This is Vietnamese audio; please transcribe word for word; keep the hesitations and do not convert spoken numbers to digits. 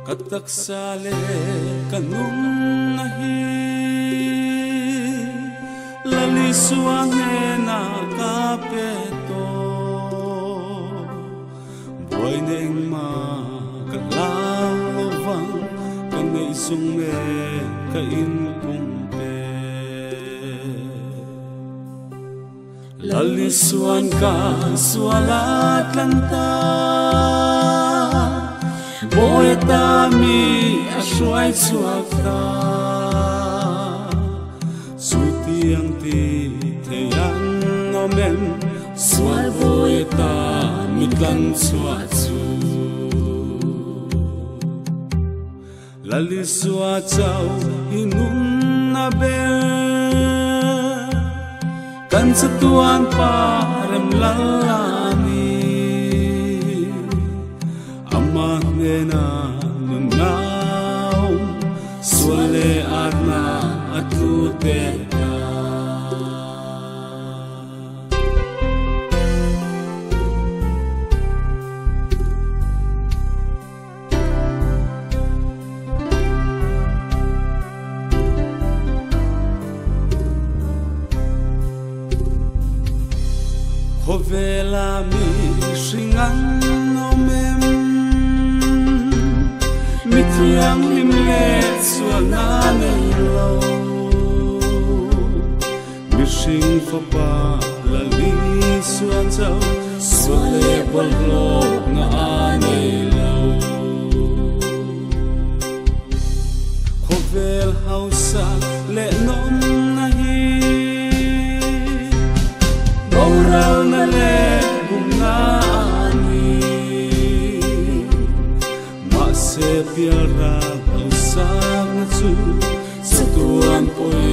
Kataksale kanum nahi lalisuange na kapeto boineng ma kalalawang kanay sunge kain kumpe lalisuan ka sualat lanta Boy tami aswai suakta Suti ang ti teyan nomen Sual boy tami kan suatsu Lali suatsaw inum na ber Kan sa tuan parem lalani Nena nunaw suale arna atuteka Hovela mi shingan no mem Mitiang limlet suanane lo Mishing fapa lali suan zao Suale bolok na ane lo Kovel hausa le nom nahi Borau na le bunga Se piara usang su sa tuan poi